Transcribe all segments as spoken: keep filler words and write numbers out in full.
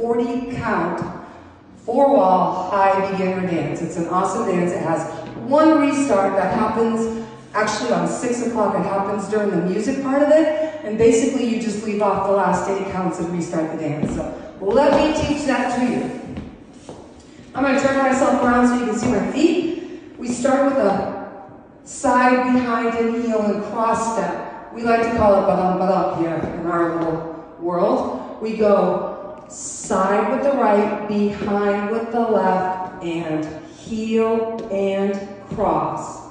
forty count, four wall, high beginner dance. It's an awesome dance. It has one restart that happens actually on six o'clock. It happens during the music part of it. And basically you just leave off the last eight counts and restart the dance. So let me teach that to you. I'm going to turn myself around so you can see my feet. We start with a side, behind, and heel and cross step. We like to call it badam badam here in our little world. We go side with the right, behind with the left, and heel and cross.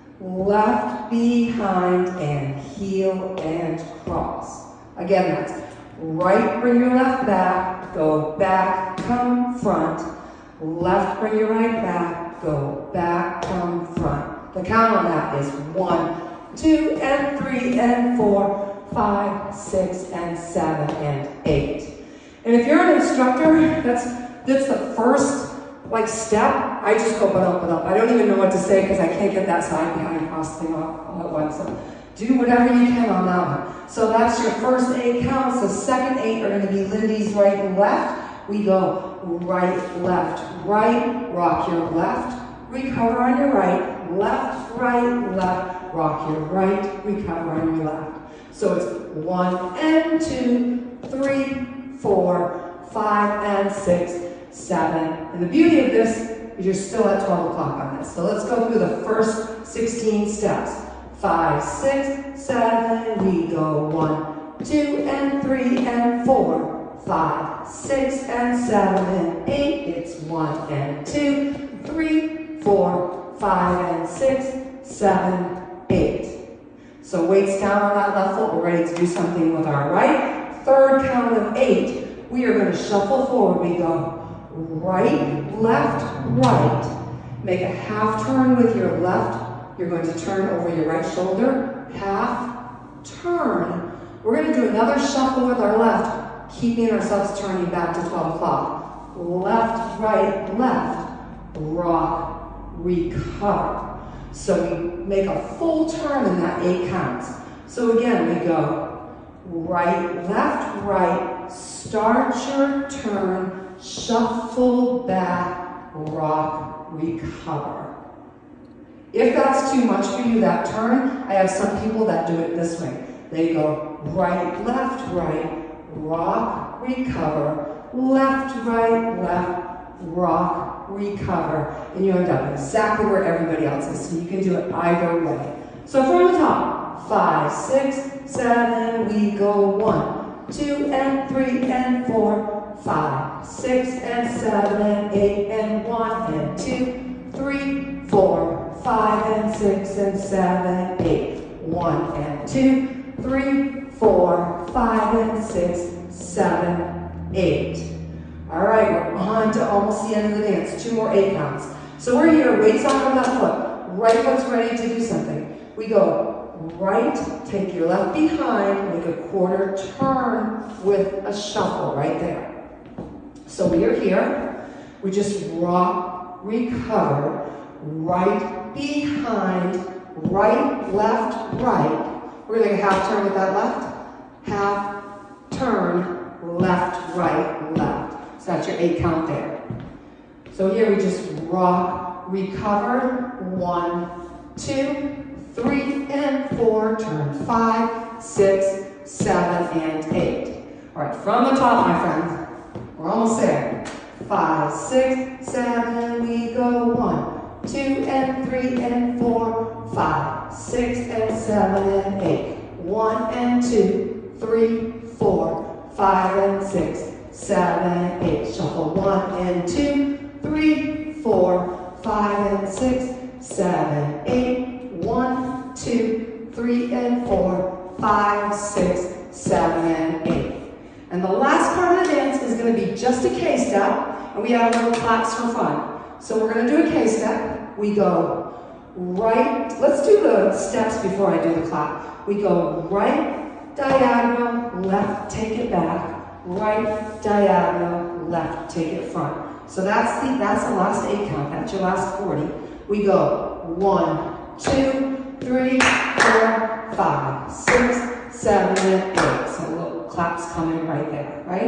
Left, behind, and heel and cross. Again, that's right, bring your left back, go back, come front. Left, bring your right back, go back, come front. The count on that is one, two, and three, and four, five, six, and seven, and eight. And if you're an instructor, that's, that's the first like step. I just go but up, but up. I don't even know what to say because I can't get that side behind cross thing off all at once. So do whatever you can on that one. So that's your first eight counts. The second eight are going to be Lindy's right and left. We go right, left, right, rock your left, recover on your right, left, right, left, rock your right, recover on your left. So it's one and two, three, four, five, and six, seven. And the beauty of this is you're still at twelve o'clock on this. So let's go through the first sixteen steps. Five, six, seven, we go one, two, and three, and four. Five, six, and seven, and eight. It's one and two, three, four, five, and six, seven, eight. So weights down on that left foot. We're ready to do something with our right. Third count of eight. We are going to shuffle forward. We go right, left, right. Make a half turn with your left. You're going to turn over your right shoulder. Half turn. We're going to do another shuffle with our left, keeping ourselves turning back to twelve o'clock. Left, right, left, rock, recover. So we make a full turn in that eight counts. So again, we go right, left, right, start your turn, shuffle back, rock, recover. If that's too much for you, that turn, I have some people that do it this way. They go right, left, right, rock, recover, left, right, left, rock, recover, and you end up exactly where everybody else is. So you can do it either way. So from the top, five, six, seven, we go one, two, and three, and four, five, six, and seven, and eight, and one, and two, three, four, five, and six, and seven, eight, one, and two, three, four, five, and six, seven, eight. All right, we're on to almost the end of the dance. Two more eight counts. So we're here, weights on our left foot. Right foot's ready to do something. We go right, take your left behind, make a quarter turn with a shuffle right there. So we are here. We just rock, recover, right, behind, right, left, right. We're going to make a half turn with that left. Half turn, left, right, left. So that's your eight count there. So here we just rock, recover, one, two, three, and four, turn five, six, seven, and eight. All right, from the top, my friends, we're almost there. Five, six, seven, we go one, two, and three, and four, five, six, and seven, and eight. One and two, three, four, five, and six, seven, and eight. Shuffle one and two, three, four, five, and six, seven, eight. One, two, three, and four, five, six, seven, and eight. And the last part of the dance is going to be just a K-step, and we have little claps for fun. So we're going to do a K-step. We go right, let's do the steps before I do the clap. We go right, diagonal, left, take it back, right, diagonal, left, take it front. So that's the, that's the last eight count, that's your last forty. We go one, two, three, four, five, six, seven, and eight. So little claps coming right there, right?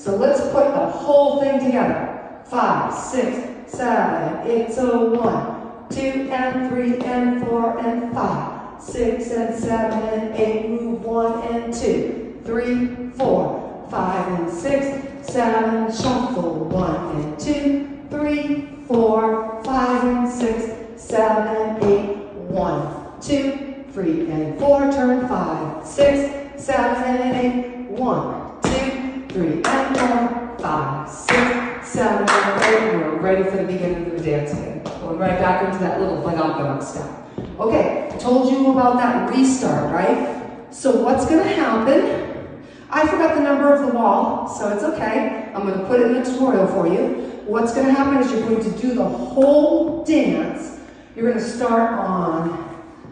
So let's put the whole thing together. Five, six, seven, eight, so one, two, and three, and four, and five, six, and seven, and eight, move one, and two, three, four, five, and six, seven, shuffle, one, and two, three, four, five, and six, seven, and eight, one, two, three, and four, turn five, six, seven, and eight, one, two, three, and four, five, six, seven, and eight. We're ready for the beginning of the dance again. Going right back into that little banak step. Okay, I told you about that restart, right? So what's going to happen? I forgot the number of the wall, so it's okay. I'm going to put it in the tutorial for you. What's going to happen is you're going to do the whole dance. You're going to start on.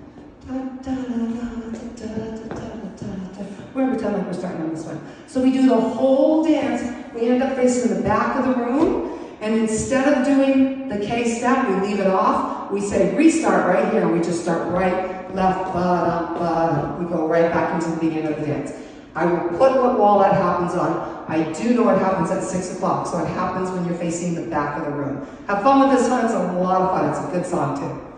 We're going to pretend like we're starting on this one. So we do the whole dance. We end up facing the back of the room. And instead of doing the K step, we leave it off. We say restart right here. We just start right, left, ba-da, ba-da. We go right back into the beginning of the dance. I will put what wall that happens on. I do know it happens at six o'clock, so it happens when you're facing the back of the room. Have fun with this one. It's a lot of fun. It's a good song, too.